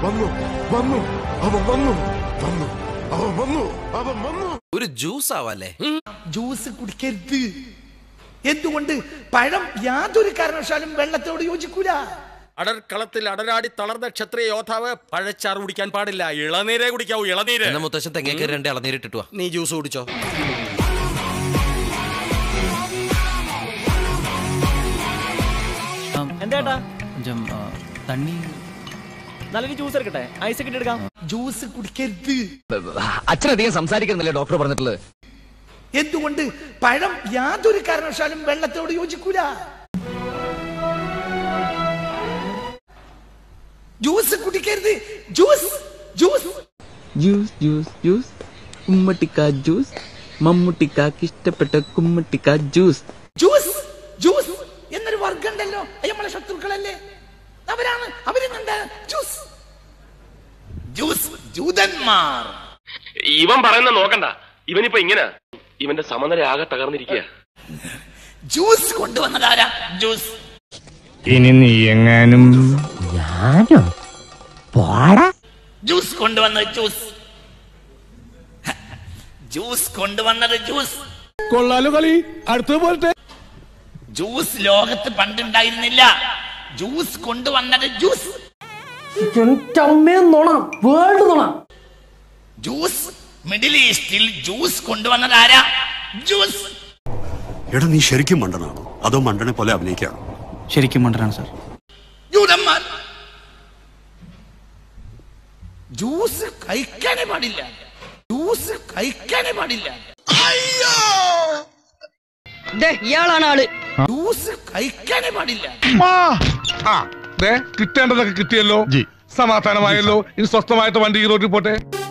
വന്നു വന്നു അവൻ വന്നു വന്നു അവൻ വന്നു അവൻ വന്നു. ഒരു ജ്യൂസ് ആവല്ലേ? ജ്യൂസ് കുടിക്കരുത്. എന്തുകൊണ്ട്? പഴം യാതൊരു കാരണവശാലും വെള്ളത്തോട് യോജിക്കൂല. അടർക്കളത്തിൽ അടരാടി തളർന്ന ക്ഷത്രിയ യോദ്ധാവ് പഴച്ചാറ് കുടിക്കാൻ പാടില്ല, ഇളനീരേ കുടിക്കാവൂ. ഇളനീര്. എന്നെ മുത്തശ്ശൻ തെങ്ങേക്ക് 2 ഇളനീരിട്ടിട്ടുവാ. നീ ജ്യൂസ് കുടിച്ചോ. എന്താ തണ്ണി നല്ലൊരു ജ്യൂസ് എടുക്കട്ടെ? ഐസ് ഒക്കെ എടുക്കാം. ജ്യൂസ് കുടിക്കരുത്. അച്ഛനധികം സംസാരിക്കുന്നില്ലേ ഡോക്ടർ പറഞ്ഞിട്ടുള്ളത്? എന്തുകൊണ്ട്? പഴം യാതൊരു കാരണവശാലും വെള്ളത്തോട് യോജിക്കൂല. ജ്യൂസ് കുടിക്കരുത്. Juice juice juice juice juice കുമ്മട്ടിക്ക ജ്യൂസ്, മമ്മൂട്ടിക്കാക്ക് ഇഷ്ടപ്പെട്ട കുമ്മട്ടിക്ക ജ്യൂസ്. ജ്യൂസ് ജ്യൂസ് എന്നൊരു വർഗം ഉണ്ടല്ലോ, നമ്മളെ ശത്രുക്കളല്ലേ അവരാണ്. അവരെന്താ ജ്യൂസ് ജ്യൂസ് ജൂതന്മാർ. ഇവൻ പറയുന്ന നോക്കണ്ട, ഇവനിപ്പോ ഇങ്ങനെ ഇവന്റെ സമനില ആകെ തകർന്നിരിക്കുക. ജ്യൂസ് കൊണ്ടുവന്നതാരാ? ജ്യൂസ്. ഇനി നീ എങ്ങാനും ജ്യൂസ് കൊണ്ടുവന്നത് ജ്യൂസ്. ജ്യൂസ് കൊണ്ടുവന്നത് ജ്യൂസ്. കൊള്ളാലോ കളി. അടുത്ത പോലത്തെ ജ്യൂസ് ലോകത്ത് പണ്ടുണ്ടായിരുന്നില്ല. ജ്യൂസ് കൊണ്ടുവന്നത് ജ്യൂസ്. ജ്യൂസ് മിഡിൽ ഈസ്റ്റിൽ ജ്യൂസ് കൊണ്ടുവന്നത് ആരാ? ജ്യൂസ്. എടാ നീ ശരിക്കും മണ്ടനാണോ അതോ മണ്ടനെ പോലെ അഭിനയിക്കാണോ? ശരിക്കും മണ്ടനാണ് സാർ. ജൂതന്മാർ. ജ്യൂസ് കഴിക്കാനേ പാടില്ല. ജ്യൂസ് കഴിക്കാനേ പാടില്ല. ഇയാളാണ് ആള്. ജ്യൂസ് കഴിക്കാനേ പാടില്ല. കിട്ടേണ്ടതൊക്കെ കിട്ടിയല്ലോ, സമാധാനമായല്ലോ. ഇനി സ്വസ്ഥമായിട്ട് വണ്ടി റോഡിൽ പോട്ടെ.